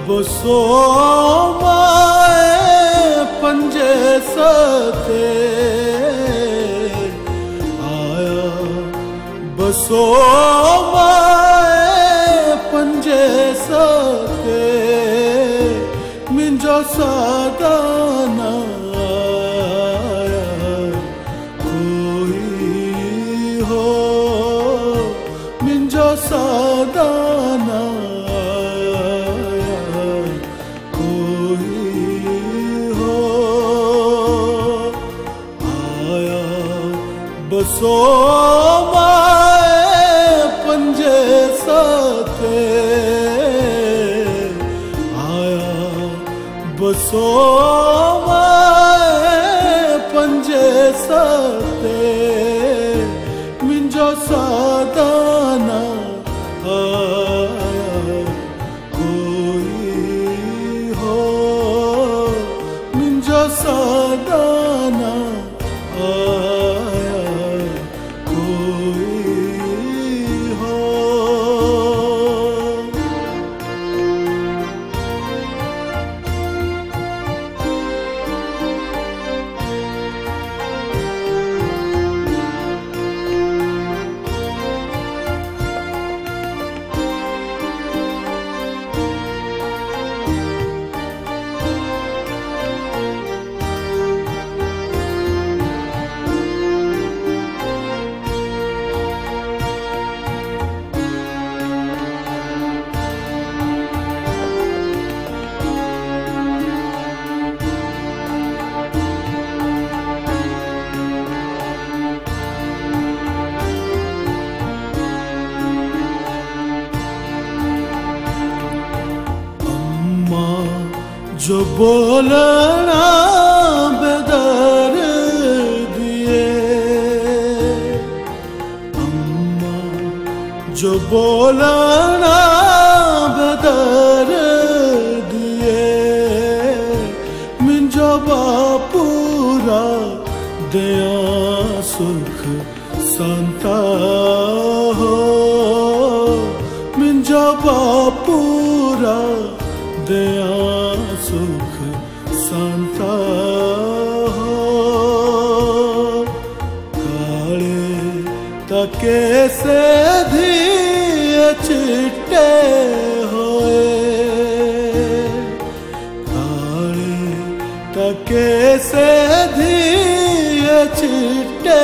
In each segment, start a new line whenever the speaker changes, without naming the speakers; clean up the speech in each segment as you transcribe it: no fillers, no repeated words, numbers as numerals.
बसो माए पंजे सते आया बसो माए पंजे सते मिंजो सदाना आया कोई हो मिंजो सदाना बसो माए पंजे सते आया बसो माए पंजे सते मिंजो सदाना आया कोई हो मिंजो सदाना जो बोलना बेदर दिए अम्मा जो बोलना बेदर दिए मिंजो बापूरा दया सुख संता हो मिंजो बापूरा दया सुख संता हो काले तके से दिए चिट्टे होए काले तके से दिए चिट्टे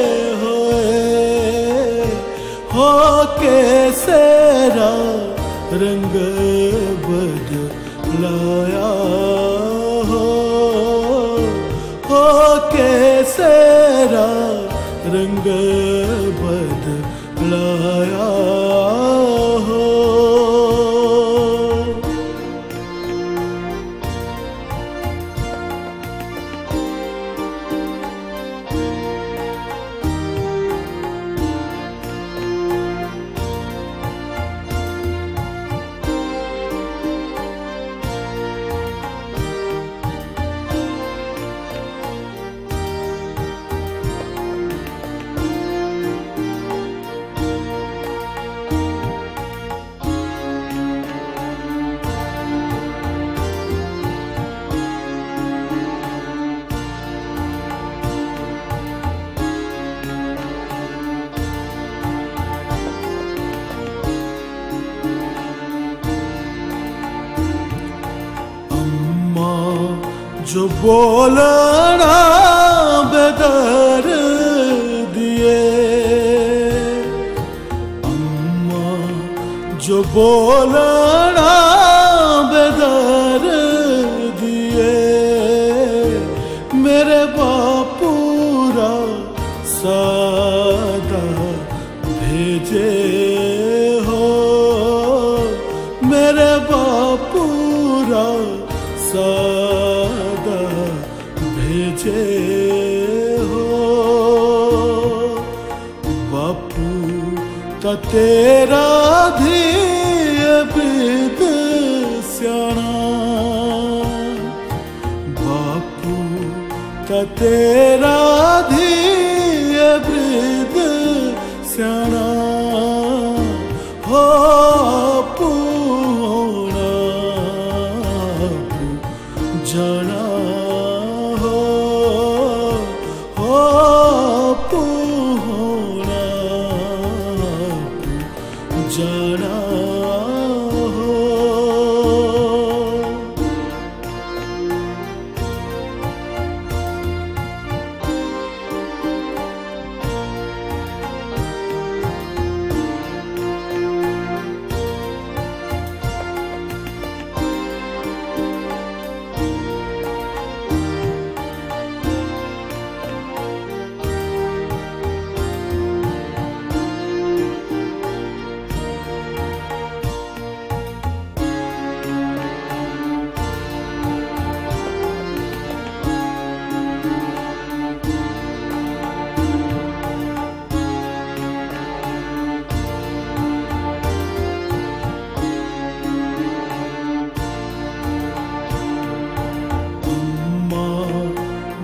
होए हो के सेरा रंग बदलाया हो के सेरा रंग बदलाया हो जो बोलना बेदर दिए अम्मा जो बोलना बेदर दिए मेरे बापूरा सदा भेजे हो मेरे बापूरा सदा भेजे हो बापू ता तेरा धिय बिद स्याणा बापू ता तेरा धिय बिद स्याणा हो पूना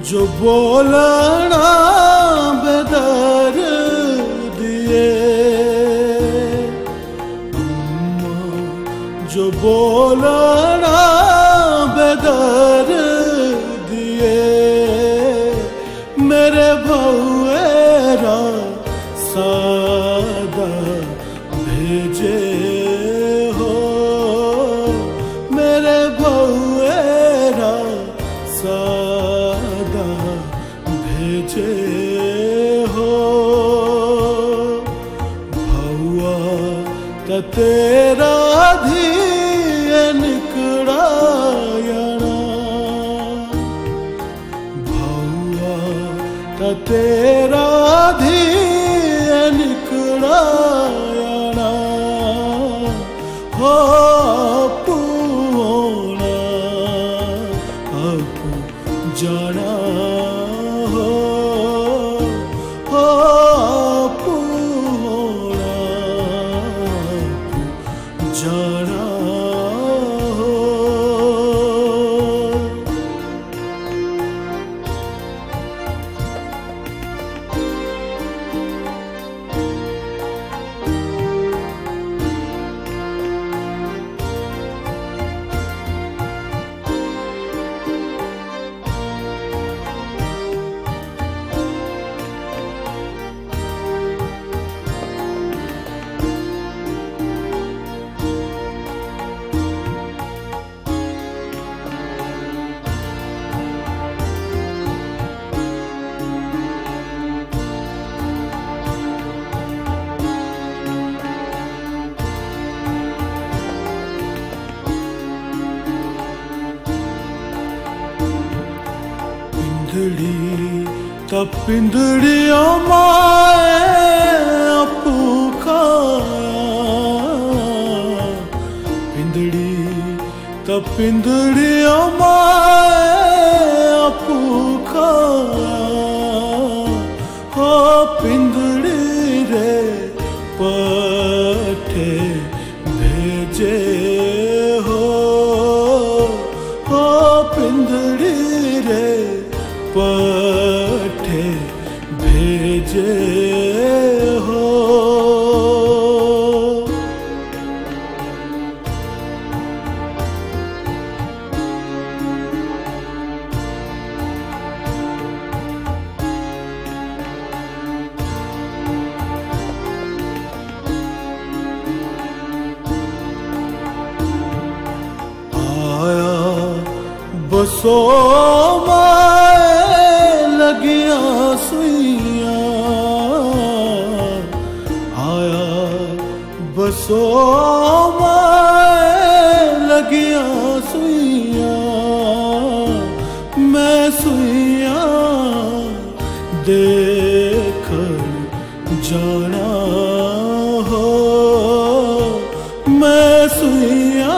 जो बोलना बेदर्द ये, जो बोलना बेदर्द ये, मेरे भौएरा सादा भेजे हो, मेरे भौएरा सादा भेजे हो। भौआ त तेरा धिए निकड़ायणा, भौआ त तेरा धिए निकड़ायणा हो। आपू होना आपू जाना हो, आपू होना आपू जाना हो। पिंदड़ी त पिंदड़िया माए आपू खाया, पिंदड़ी त पिंदड़िया माए आपू खाया हो। पिंदड़ी रे पठे भेजे हो, हो पिंदड़ी रे पठे भेजे हो। आया बसो लगिया सुइया, आया बसो लगिया सुइया, मैं सुइया देखकर जाना हो, मैं सुइया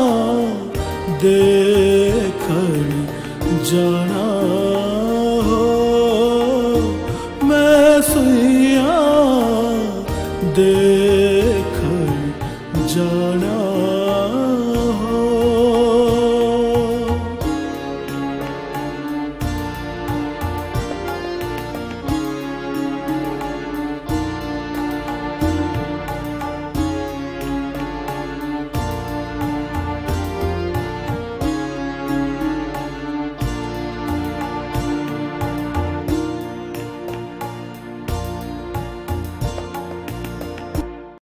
देखकर जाना हो, मैं सुइया देखकर जाना